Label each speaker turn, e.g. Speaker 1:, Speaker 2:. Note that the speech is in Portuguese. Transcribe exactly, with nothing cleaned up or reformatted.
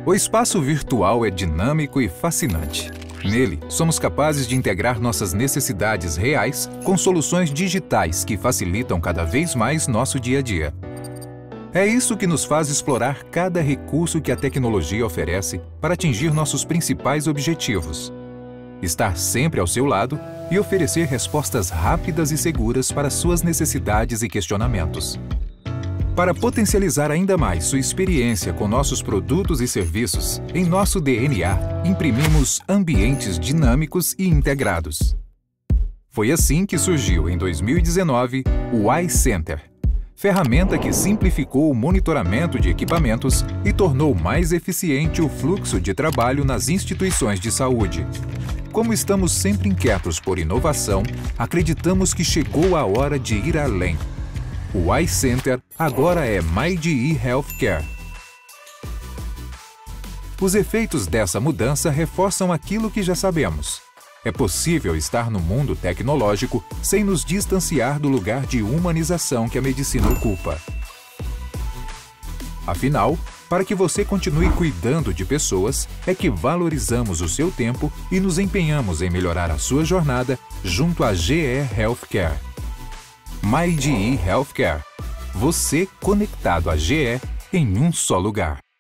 Speaker 1: O espaço virtual é dinâmico e fascinante. Nele, somos capazes de integrar nossas necessidades reais com soluções digitais que facilitam cada vez mais nosso dia a dia. É isso que nos faz explorar cada recurso que a tecnologia oferece para atingir nossos principais objetivos. Estar sempre ao seu lado e oferecer respostas rápidas e seguras para suas necessidades e questionamentos. Para potencializar ainda mais sua experiência com nossos produtos e serviços, em nosso D N A, imprimimos ambientes dinâmicos e integrados. Foi assim que surgiu, em dois mil e dezenove, o iCenter, ferramenta que simplificou o monitoramento de equipamentos e tornou mais eficiente o fluxo de trabalho nas instituições de saúde. Como estamos sempre inquietos por inovação, acreditamos que chegou a hora de ir além. O iCenter agora é MyDE Healthcare. Os efeitos dessa mudança reforçam aquilo que já sabemos. É possível estar no mundo tecnológico sem nos distanciar do lugar de humanização que a medicina ocupa. Afinal, para que você continue cuidando de pessoas, é que valorizamos o seu tempo e nos empenhamos em melhorar a sua jornada junto à G E Healthcare. MyDE Healthcare. Você conectado à G E em um só lugar.